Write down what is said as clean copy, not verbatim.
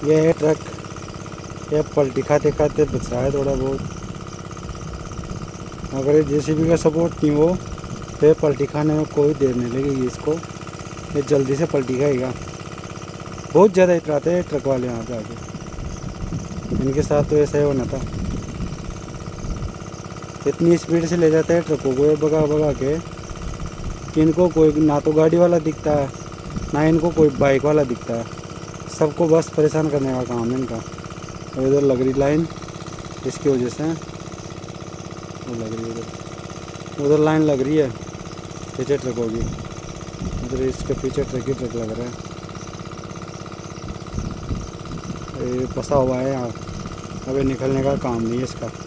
ये है ट्रक, ये पलटी खाते खाते बच रहा है थोड़ा बहुत। अगर जेसीबी का सपोर्ट नहीं हो तो पलटी खाने में कोई देर नहीं लगेगी इसको, ये जल्दी से पलटी खाएगा। बहुत ज़्यादा इतराते हैं ट्रक वाले यहाँ पे आके, इनके साथ तो ऐसा ही होना था। इतनी स्पीड से ले जाते हैं ट्रकों को ये भगा भगा के कि इनको कोई ना तो गाड़ी वाला दिखता है ना इनको कोई बाइक वाला दिखता है, सबको बस परेशान करने का काम है इनका। और इधर लग रही लाइन, इसकी वजह से वो लग रही है, उधर लाइन लग रही है पीछे ट्रकों की, उधर इसके पीछे ट्रक ही ट्रक लग रहा है। ये फंसा हुआ है यहाँ, अभी निकलने का काम नहीं है इसका।